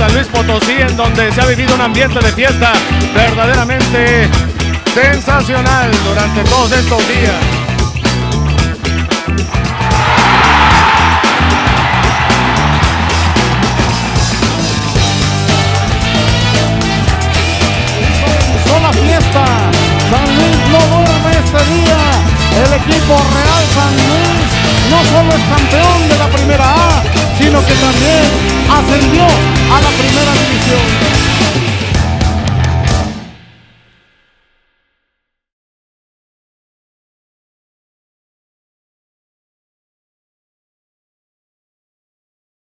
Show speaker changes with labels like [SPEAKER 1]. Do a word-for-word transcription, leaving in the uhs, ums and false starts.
[SPEAKER 1] San Luis Potosí, en donde se ha vivido un ambiente de fiesta verdaderamente sensacional durante todos estos días.
[SPEAKER 2] La fiesta, San Luis no duerme este día. El equipo Real San Luis no solo es campeón de la primera A, sino que también ascendió a la primera división.